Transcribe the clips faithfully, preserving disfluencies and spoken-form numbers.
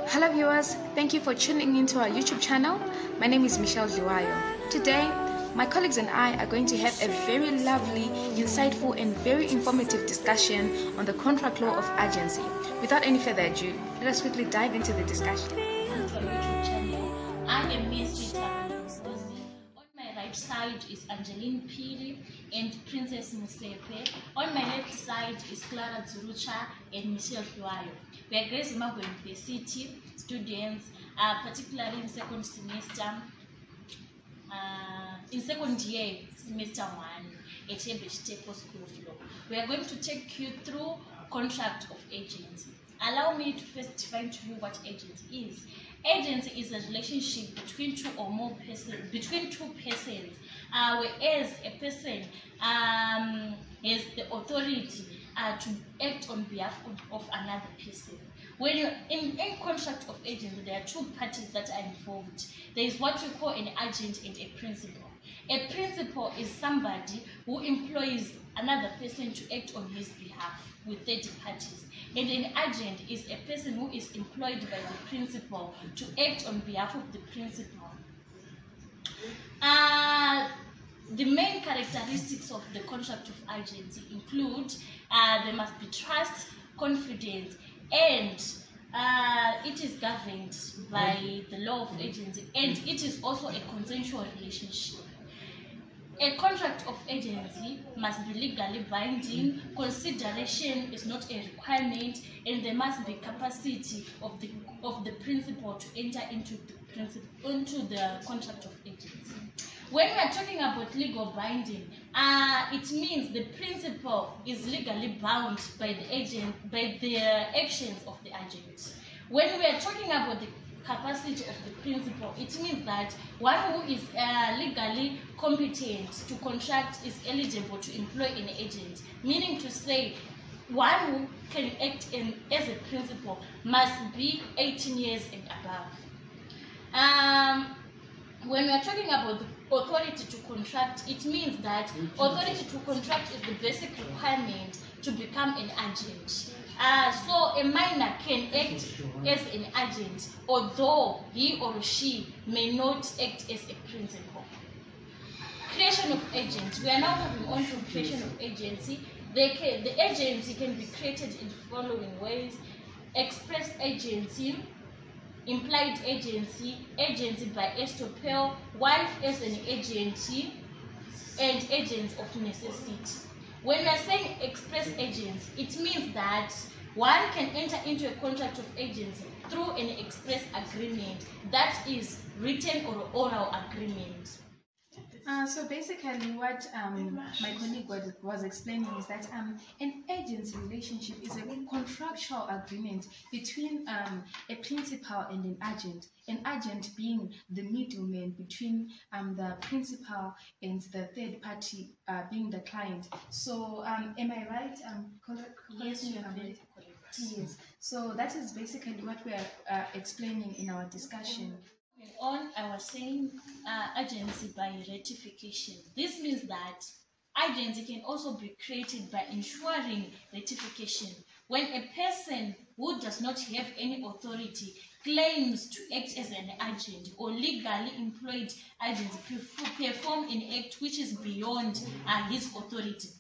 Hello viewers, thank you for tuning into our YouTube channel. My name is Michelle Liwayo. Today, my colleagues and I are going to have a very lovely, insightful and very informative discussion on the contract law of agency. Without any further ado, let us quickly dive into the discussion. YouTube channel. I am Miss Rita. On my right side is Angeline Pili and Princess Musepe. On my left side is Clara Zurucha and Michelle Liwayo. We are Grace Imago University students, uh, particularly in second semester, uh, in second year, semester one at Ebeshiteko School of Law. We are going to take you through contract of agency. Allow me to first define to you what agency is. Agency is a relationship between two or more persons, between two persons, uh, whereas a person um, has the authority uh, to act on behalf of, of another person. When you're in a contract of agency, there are two parties that are involved. There is what we call an agent and a principal. A principal is somebody who employs another person to act on his behalf with third parties. And an agent is a person who is employed by the principal to act on behalf of the principal. Uh, the main characteristics of the contract of agency include uh, there must be trust, confidence, and uh, it is governed by the law of agency, and it is also a consensual relationship. A contract of agency must be legally binding, consideration is not a requirement, and there must be capacity of the of the principal to enter into the principal into the contract of agency. When we are talking about legal binding, uh, it means the principal is legally bound by the agent by the actions of the agent. When we are talking about the capacity of the principal, it means that one who is uh, legally competent to contract is eligible to employ an agent, meaning to say one who can act in, as a principal must be eighteen years and above. Um, when we are talking about the authority to contract, it means that authority to contract is the basic requirement to become an agent. Uh, so a minor can act as an agent, although he or she may not act as a principal. Creation of agents. We are now moving on to creation of agency. They can, the agency can be created in the following ways: express agency, implied agency, agency by estoppel, wife as an agency, and agents of necessity. When we are saying express agents, it means that one can enter into a contract of agency through an express agreement, that is written or oral agreement. Uh, so basically what um, my colleague was, was explaining is that um, an agency relationship is a contractual agreement between um, a principal and an agent, an agent being the middleman between um, the principal and the third party uh, being the client. So um, am I right? Um, correct, yes, you are very correct. Yes. So that is basically what we are uh, explaining in our discussion. On, I was saying uh, agency by ratification. This means that agency can also be created by ensuring ratification. When a person who does not have any authority claims to act as an agent or legally employed agent perform an act which is beyond uh, his authority,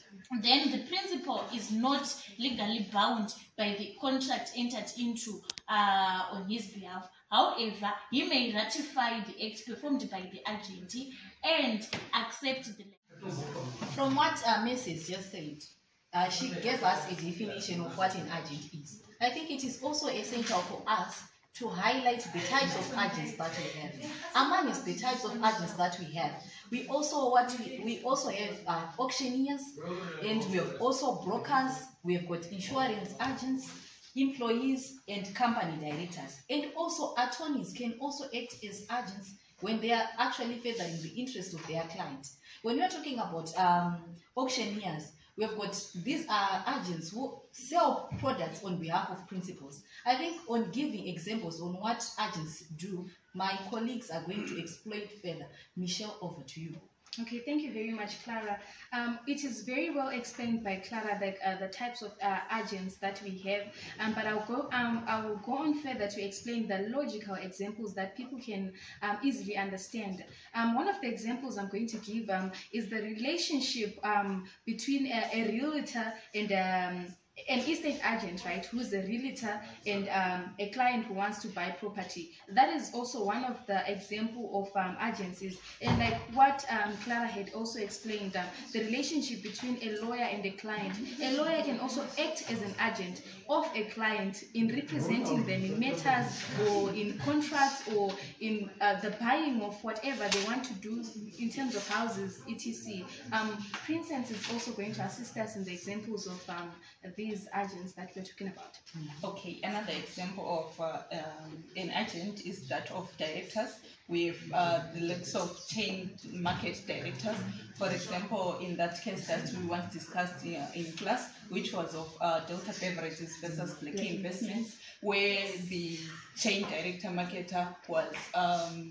then the principal is not legally bound by the contract entered into uh, on his behalf. However, he may ratify the act performed by the agent and accept the letter. From what uh, Missus just said, uh, she gave us a definition of what an agent is. I think it is also essential for us to highlight the types of agents that we have. Among the types of agents that we have, we also what we, we also have uh, auctioneers, and we have also brokers. We have got insurance agents, employees, and company directors. And also attorneys can also act as agents when they are actually furthering the interest of their client. When we are talking about um, auctioneers, we have got these are agents who sell products on behalf of principals. I think on giving examples on what agents do, my colleagues are going to explain further. Michelle, over to you. Okay, thank you very much, Clara. Um, it is very well explained by Clara the, uh, the types of uh, agents that we have. Um, but I'll go. Um, I will go on further to explain the logical examples that people can um, easily understand. Um, one of the examples I'm going to give um, is the relationship um, between a, a realtor and um, an estate agent, right, who's a realtor and um, a client who wants to buy property. That is also one of the example of um, agencies. And like what um, Clara had also explained, uh, the relationship between a lawyer and a client. A lawyer can also act as an agent of a client in representing them in matters or in contracts or in uh, the buying of whatever they want to do in terms of houses, et cetera. Um, Princess is also going to assist us in the examples of um, these agents that we're talking about. Okay, another example of uh, um, an agent is that of directors with uh, the likes of chain market directors. For example, in that case that we once discussed in, uh, in class, which was of uh, Delta Beverages versus Blakey Investments, where the chain director marketer was, um,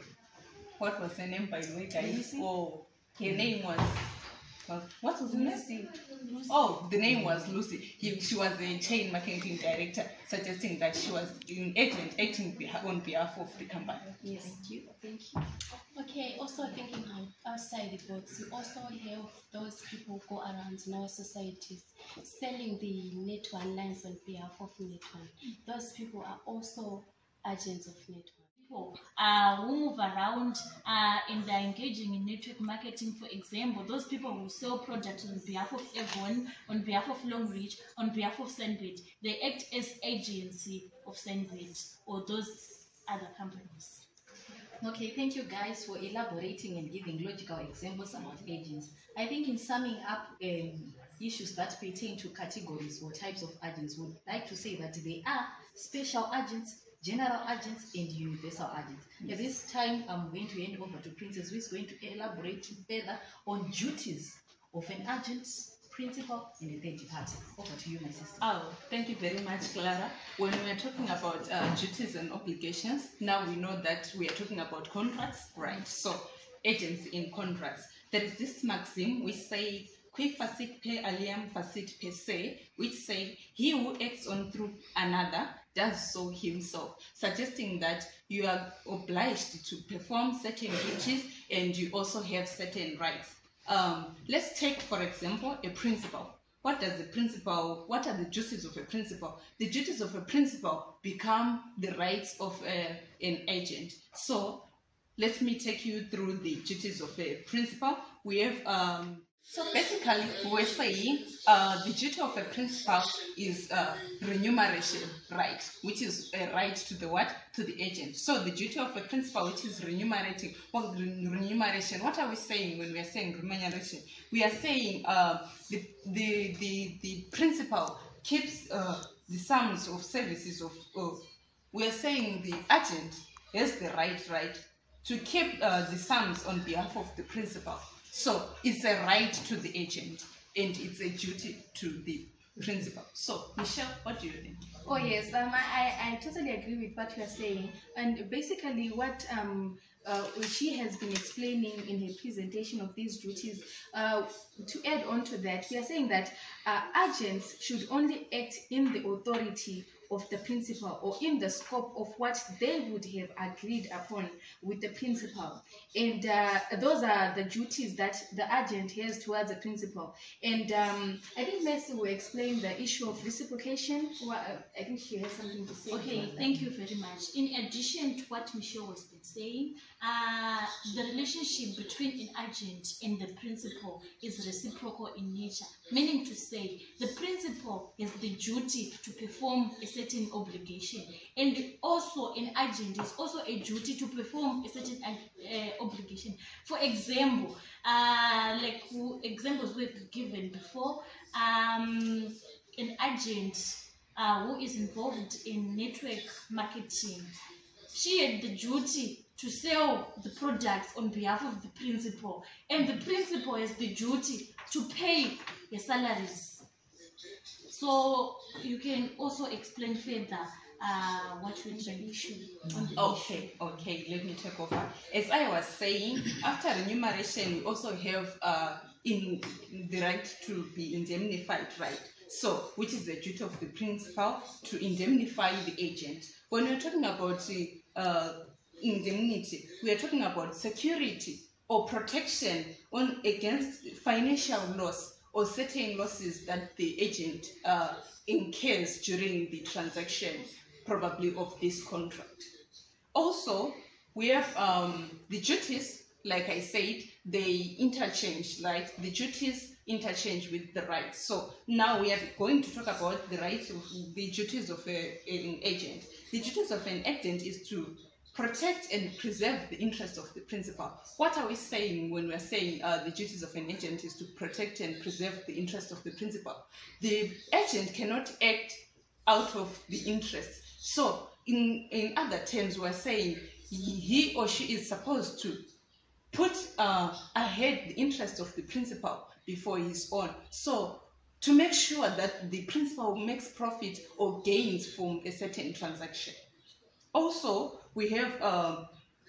what was her name by the way, guys? Oh, her name was, uh, what was her name? Lucy. Oh, the name was Lucy. He, she was a chain marketing director, suggesting that she was an agent acting on behalf of the company. Yes. Thank you. Thank you. Okay, also thinking out- outside the box, we also have those people go around in our societies selling the network lines on behalf of network. Those people are also agents of network. People uh, who move around uh, and they're engaging in network marketing. For example, those people who sell products on behalf of Avon, on behalf of Longreach, on behalf of Sandbridge, they act as agency of Sandbridge or those other companies. Okay, thank you guys for elaborating and giving logical examples about agents. I think in summing up um, issues that pertain to categories or types of agents, would like to say that they are special agents, general agents, and universal agents. At this time, I'm going to hand over to Princess, who is going to elaborate further on duties of an agent, principal, and a third party. Over to you, my sister. Oh, thank you very much, Clara. When we are talking about uh, duties and obligations, now we know that we are talking about contracts, right? So, agents in contracts. There is this maxim which say, qui facit per aliam facit per se, which say, he who acts on through another does so himself, suggesting that you are obliged to perform certain duties and you also have certain rights. Um, let's take, for example, a principal. What does the principal, what are the duties of a principal? The duties of a principal become the rights of a, an agent. So let me take you through the duties of a principal. We have, um, so basically we're saying uh, the duty of a principal is uh, remuneration right, which is a right to the what? To the agent. So the duty of a principal, which is remunerating, well, remuneration, what are we saying when we are saying remuneration? We are saying uh, the, the, the, the principal keeps uh, the sums of services of, of, we are saying the agent has the right, right, to keep uh, the sums on behalf of the principal. So it's a right to the agent and it's a duty to the principal. So, Michelle, what do you think? Oh yes, um, I, I totally agree with what you are saying. And basically what um, uh, she has been explaining in her presentation of these duties, uh, to add on to that, we are saying that uh, agents should only act in the authority of the principal or in the scope of what they would have agreed upon with the principal. And uh, those are the duties that the agent has towards the principal. And um, I think Mercy will explain the issue of reciprocation. Well, I think she has something to say. Okay, thank you very much. In addition to what Michelle was been saying, uh, the relationship between an agent and the principal is reciprocal in nature, meaning to say the principal has the duty to perform a certain obligation, and also an agent is also a duty to perform a certain uh, obligation. For example, uh, like who, examples we've given before, um, an agent uh, who is involved in network marketing, she had the duty to sell the products on behalf of the principal, and the principal has the duty to pay the salaries. So you can also explain further uh, what would be the issue on the Okay, okay, let me take over. As I was saying, after remuneration, we also have uh, in the right to be indemnified, right? So, which is the duty of the principal to indemnify the agent. When we're talking about uh, indemnity, we are talking about security or protection on against financial loss or certain losses that the agent uh, incurs during the transaction, probably of this contract. Also, we have um, the duties, like I said, they interchange, right? The duties interchange with the rights. So now we are going to talk about the rights of the duties of a, an agent. The duties of an agent is to protect and preserve the interest of the principal. What are we saying when we're saying uh, the duties of an agent is to protect and preserve the interest of the principal? The agent cannot act out of the interest. So in, in other terms, we're saying he or she is supposed to put uh, ahead the interest of the principal before his own. So to make sure that the principal makes profit or gains from a certain transaction. Also, we have um,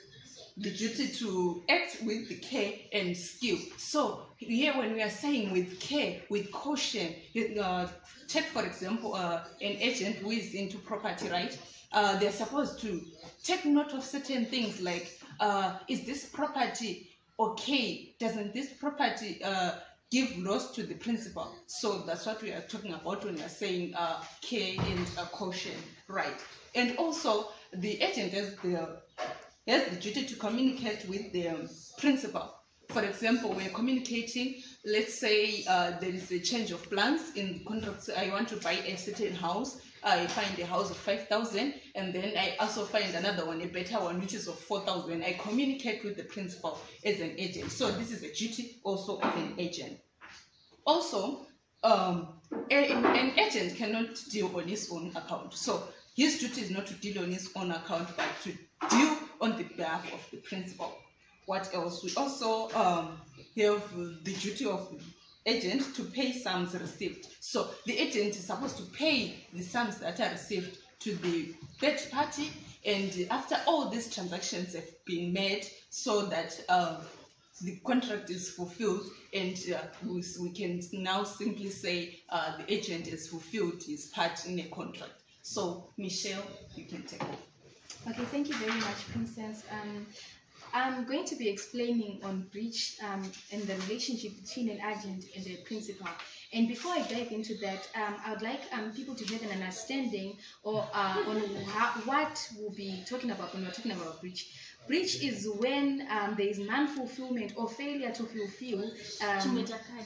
the duty to act with the care and skill. So here when we are saying with care, with caution, uh, take for example uh, an agent who is into property, right? Uh, they're supposed to take note of certain things like, uh, is this property okay? Doesn't this property uh, give loss to the principal? So that's what we are talking about when we are saying uh, care and uh, caution, right? And also, the agent has the, has the duty to communicate with the um, principal. For example, we're communicating, let's say uh, there is a change of plans in the contract. I want to buy a certain house. I find a house of five thousand, and then I also find another one, a better one, which is of four thousand. I communicate with the principal as an agent. So this is a duty also of an agent. Also, um, a, an agent cannot deal on his own account. So his duty is not to deal on his own account, but to deal on the behalf of the principal. What else? We also um, have the duty of the agent to pay sums received. So the agent is supposed to pay the sums that are received to the third party, and after all these transactions have been made, so that um, the contract is fulfilled, and uh, we, we can now simply say uh, the agent has fulfilled his part in a contract. So, Michelle, you can take it. Okay, thank you very much, Princess. Um, I'm going to be explaining on breach um, and the relationship between an agent and a principal. And before I dive into that, um, I would like um, people to have an understanding or uh, on how, what we'll be talking about when we're talking about breach. Breach is when um, there is non-fulfillment or failure to fulfill. Um,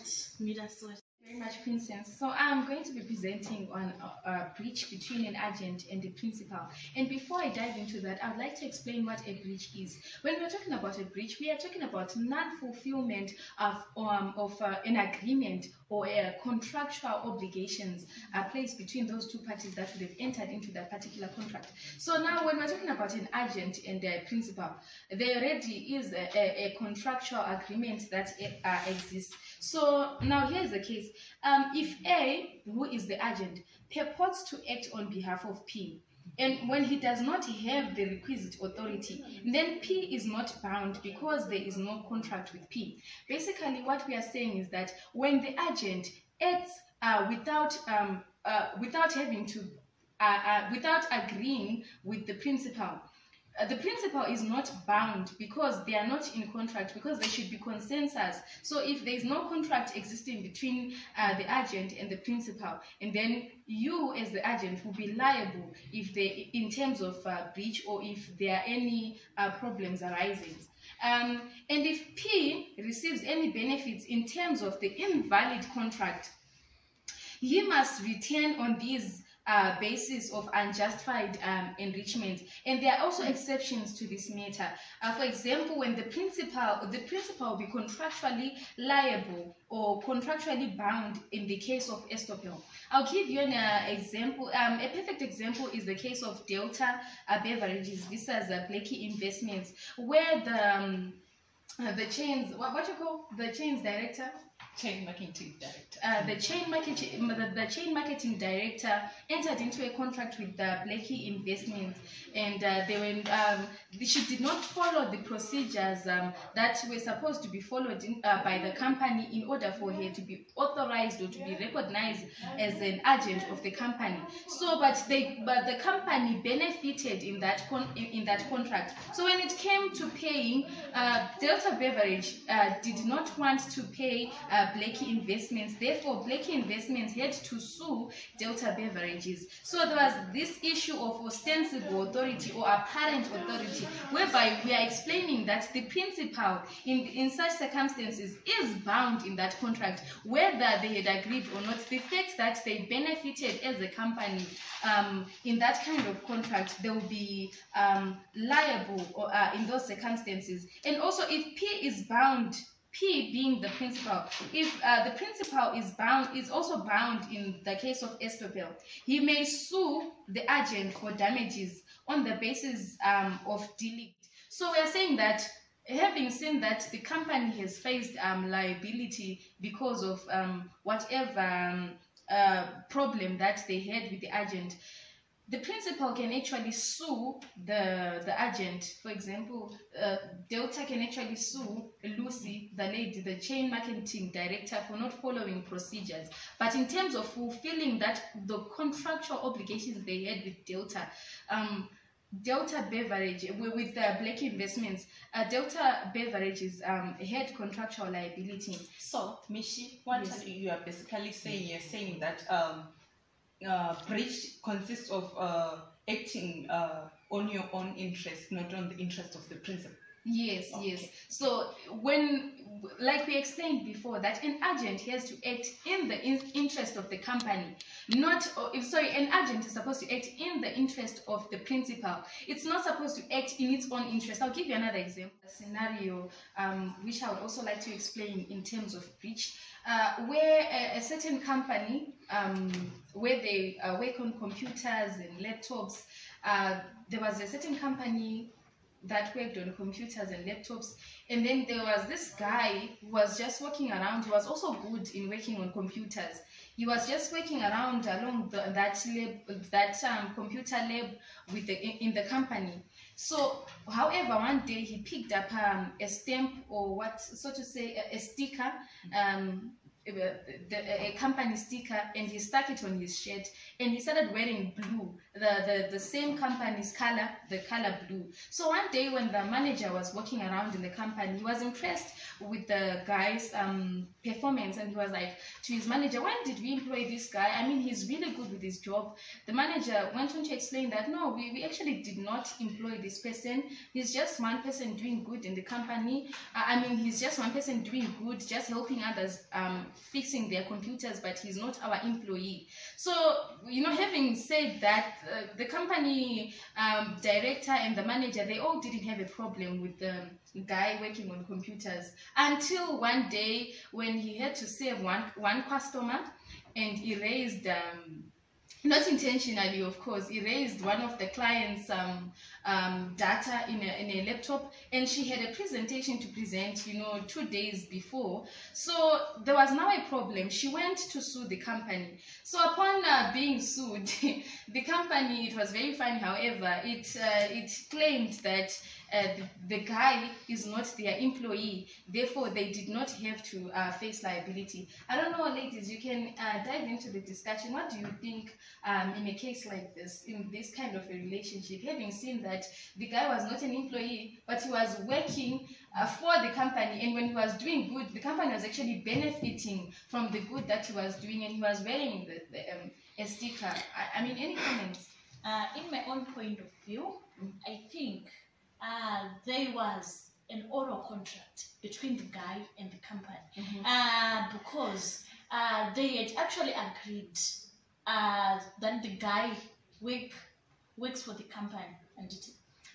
Very much, Princess. So I'm going to be presenting on a, a breach between an agent and the principal. And before I dive into that, I'd like to explain what a breach is. When we're talking about a breach, we are talking about non-fulfillment of, um, of uh, an agreement or uh, contractual obligations uh, placed between those two parties that would have entered into that particular contract. So now when we're talking about an agent and a principal, there already is a, a, a contractual agreement that uh, exists. So now here's the case. Um, if A, who is the agent, purports to act on behalf of P, and when he does not have the requisite authority, then P is not bound because there is no contract with P. Basically, what we are saying is that when the agent acts uh, without um, uh, without having to uh, uh, without agreeing with the principal, Uh, the principal is not bound because they are not in contract, because there should be consensus. So if there is no contract existing between uh, the agent and the principal, and then you as the agent will be liable if they, in terms of uh, breach, or if there are any uh, problems arising. Um, and if P receives any benefits in terms of the invalid contract, he must return on these Uh, basis of unjustified um, enrichment, and there are also exceptions to this matter. Uh, for example, when the principal, the principal will be contractually liable or contractually bound in the case of estoppel. I'll give you an uh, example. Um, a perfect example is the case of Delta uh, Beverages versus uh, Blakey Investments, where the um, uh, the chains, what, what you call the chains director? Chain marketing director. Uh, the chain marketing, the, the chain marketing director entered into a contract with the Blakey Investments, and uh, they were um, she did not follow the procedures um, that were supposed to be followed in, uh, by the company in order for her to be authorized or to be recognized as an agent of the company. So, but they, but the company benefited in that con in, in that contract. So when it came to paying, uh, Delta Beverage uh, did not want to pay Uh, Blakey Investments. Therefore, Blakey Investments had to sue Delta Beverages. So there was this issue of ostensible authority or apparent authority, whereby we are explaining that the principal in, in such circumstances is bound in that contract, whether they had agreed or not. The fact that they benefited as a company um, in that kind of contract, they will be um, liable or, uh, in those circumstances. And also, if P is bound, P being the principal, if uh, the principal is bound, is also bound in the case of Estopel, he may sue the agent for damages on the basis um, of delict. So we are saying that, having seen that the company has faced um, liability because of um, whatever um, uh, problem that they had with the agent, the principal can actually sue the the agent. For example, uh, Delta can actually sue Lucy, the lady, the chain marketing director, for not following procedures. But in terms of fulfilling that the contractual obligations they had with Delta, um, Delta Beverage with the uh, Blakey Investments, uh, Delta Beverages um, had contractual liability. So, Mishi, what Yes. you are basically saying, you're saying that um, uh, breach consists of uh, acting uh, on your own interest, not on the interest of the principal. Yes, Okay. yes. So when, like we explained before, that an agent has to act in the in interest of the company, not, or, if, sorry, an agent is supposed to act in the interest of the principal. It's not supposed to act in its own interest. I'll give you another example, a scenario um, which I would also like to explain in terms of breach, uh, where a, a certain company, um, where they uh, work on computers and laptops, uh, there was a certain company that worked on computers and laptops, and then there was this guy who was just walking around. He was also good in working on computers. He was just working around along the, that lab, that um, computer lab with the in, in the company. So, however, one day he picked up um, a stamp, or what, so to say, a, a sticker, um, a, the, a company sticker, and he stuck it on his shirt, and he started wearing blue, the, the, the same company's color, the color blue. So one day when the manager was walking around in the company, he was impressed with the guy's um, performance, and he was like to his manager, "When did we employ this guy? I mean, he's really good with his job." The manager went on to explain that, no, we, we actually did not employ this person. He's just one person doing good in the company. Uh, I mean, he's just one person doing good, just helping others um, fixing their computers, but he's not our employee. So, you know, having said that, uh, the company um, director and the manager, they all didn't have a problem with the guy working on computers, until one day when he had to save one one customer, and he raised um, not intentionally, of course, erased one of the client's um, um, data in a, in a laptop, and she had a presentation to present, you know, two days before. So there was now a problem. She went to sue the company. So upon uh, being sued, the company, it was very funny, however, it, uh, it claimed that Uh, the, the guy is not their employee, therefore they did not have to uh, face liability. I don't know, ladies, you can uh, dive into the discussion. What do you think um, in a case like this, in this kind of a relationship, having seen that the guy was not an employee, but he was working uh, for the company, and when he was doing good, the company was actually benefiting from the good that he was doing, and he was wearing the, the, um, a sticker. I, I mean, any comments? Uh, in my own point of view, I think Uh, there was an oral contract between the guy and the company, Mm-hmm. uh, because uh, they had actually agreed uh, that the guy work, works for the company. And it,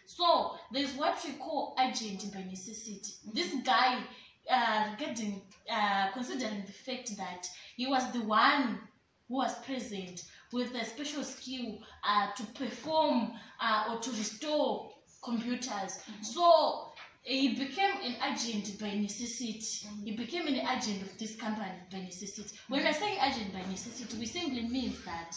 so there's what we call agent by necessity. Mm-hmm. This guy, uh, getting, uh, considering the fact that he was the one who was present with a special skill uh, to perform uh, or to restore computers. Mm-hmm. So he became an agent by necessity. He became an agent of this company by necessity. When we're saying agent by necessity, we simply means that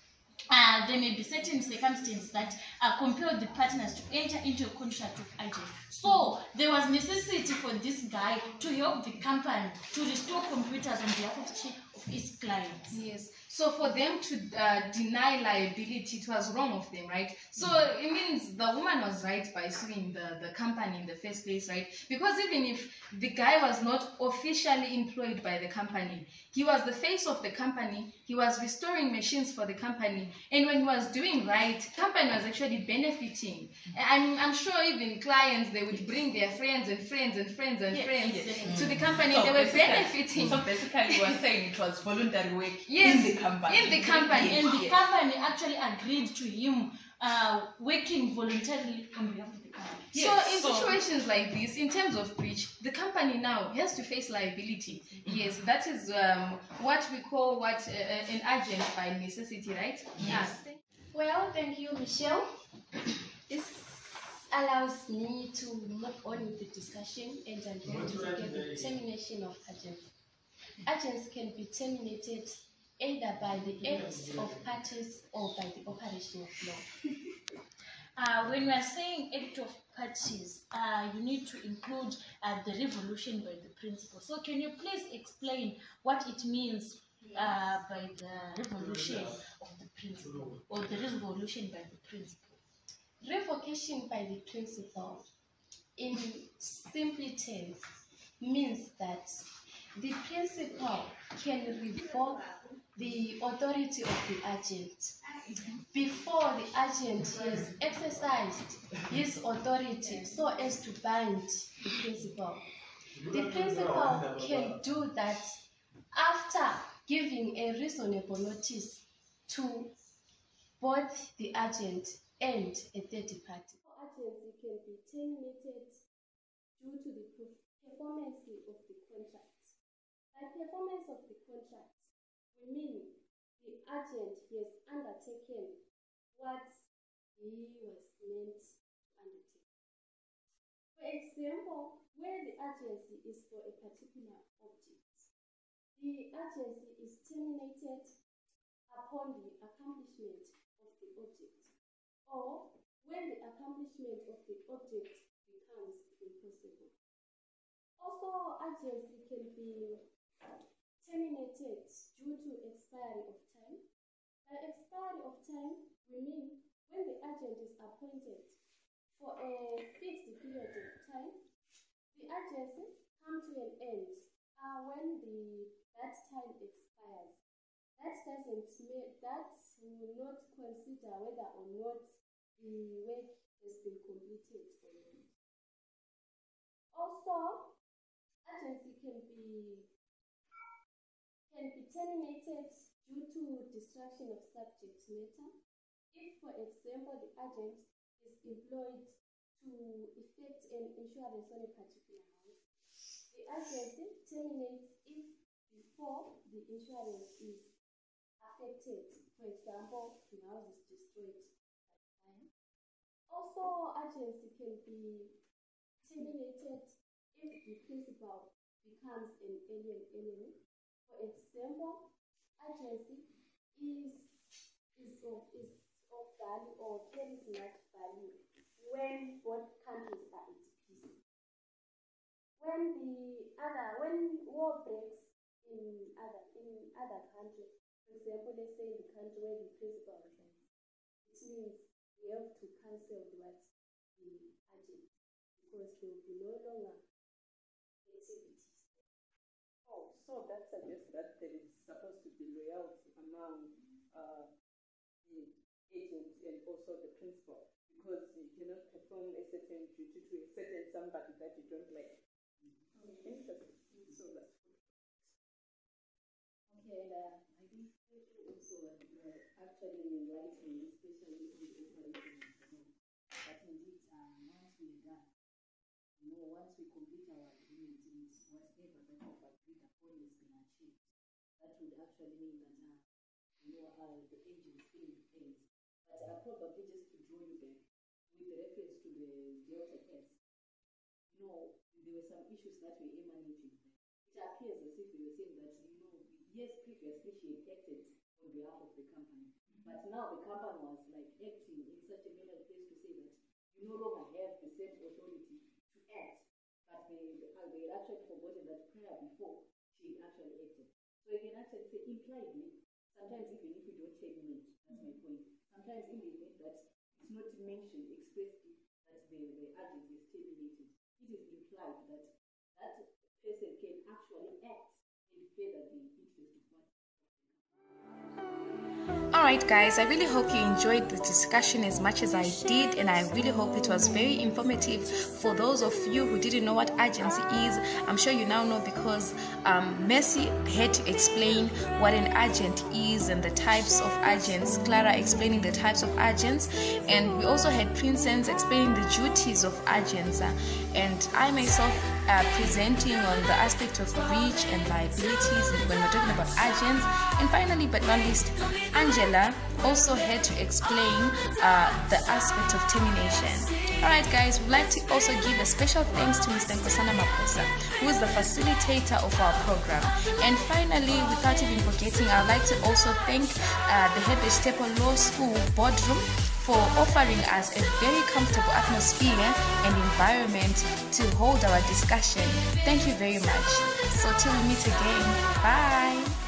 uh, there may be certain circumstances that uh, compel the partners to enter into a contract of agent. So there was necessity for this guy to help the company to restore computers on behalf of, of his clients. Yes. So for them to uh, deny liability, it was wrong of them, right? So it means the woman was right by suing the, the company in the first place, right? Because even if the guy was not officially employed by the company, he was the face of the company, he was restoring machines for the company, and when he was doing right, the company was actually benefiting. I'm, I'm sure even clients, they would bring their friends and friends and friends and Yes, friends yes. to the company, So they were basically- benefiting. So basically, you are saying it was voluntary work Yes, in the company. in the company. And the Yes. company actually agreed to him uh, working voluntarily on behalf of the company. So in so- situations like this, in terms of breach, the company now has to face liability. Yes, that is um, what we call what uh, an agent by necessity, right? Yes. Well, thank you, Michelle. This allows me to move on with the discussion, and I'm going to look at the termination of agents. Agents can be terminated either by the acts of parties or by the operation of law. Uh, when we are saying act of parties, uh, you need to include uh, the revolution by the principle. So can you please explain what it means uh, by the revolution of the principle, or the revolution by the principle? Revocation by the principle, in simple terms, means that the principal can revoke the authority of the agent before the agent has exercised his authority so as to bind the principal. The principal can do that after giving a reasonable notice to both the agent and a third party. Agency can be terminated due to the performance of the contract. By performance of the contract, we mean the agent has undertaken what he was meant to undertake. For example, where the agency is for a particular object, the agency is terminated upon the accomplishment of the object, or when the accomplishment of the object becomes impossible. Also, agency can be terminated due to expiry of time. By expiry of time, we mean when the agent is appointed for a fixed period of time, the agency comes to an end uh, when the that time expires. That doesn't mean that will not consider whether or not the work has been completed or not. Also, agency can be can be terminated due to destruction of subject matter. If, for example, the agent is employed to effect an insurance on a particular house, the agency terminates if before the insurance is affected. For example, the house is destroyed by fire. Also, agency can be terminated if the principal becomes an alien enemy. For example, agency is is of is of value or carries much value when both countries are at peace. When the other when war breaks in other in other countries, for example, let's say in the country where the principal resides, it means we have to cancel what the agent, because there will be no longer activities. Oh, so that suggests that there is supposed to be loyalty among uh, the agent and also the principal, because you cannot perform a certain duty to a certain somebody that you don't like. Mm-hmm. Interesting. Mm-hmm. So that's good. Okay, and uh, I think also uh, actually enlightening, especially in the operation of the law. But indeed, uh, once we're done, you know, once we complete our agreement, it's whatever that we've agreed upon has been achieved. That would actually mean that, uh, you know, uh, the agent still ends. But uh, probably just to draw you back, with reference to the Delta case, no, there were some issues that were emanating there. It appears as if they were saying that, you know, yes, previously she had acted on behalf of the company, but now the company was like acting in such a manner as to say that you no longer have the same authority to act, but they, they had actually forgotten that prior before she had actually acted. So you can actually say impliedly, sometimes even if you don't take note, that's my point, sometimes in the event that it's not mentioned expressly that the, the agency is terminated, it is implied that that person can actually act in further the interest of one. Alright guys, I really hope you enjoyed the discussion as much as I did, and I really hope it was very informative for those of you who didn't know what agency is. I'm sure you now know because um, Mercy had to explain what an agent is and the types of agents, Clara explaining the types of agents, and we also had Princess explaining the duties of agents, uh, and I myself uh, presenting on the aspect of breach and liabilities when we're talking about agents. And finally but not least, Angela also had to explain uh, the aspect of termination. Alright guys, we'd like to also give a special thanks to Mister Nkosana Maposa, who is the facilitator of our program. And finally, without even forgetting, I'd like to also thank uh, the Herbert Staple Law School boardroom for offering us a very comfortable atmosphere and environment to hold our discussion. Thank you very much. So till we meet again, bye.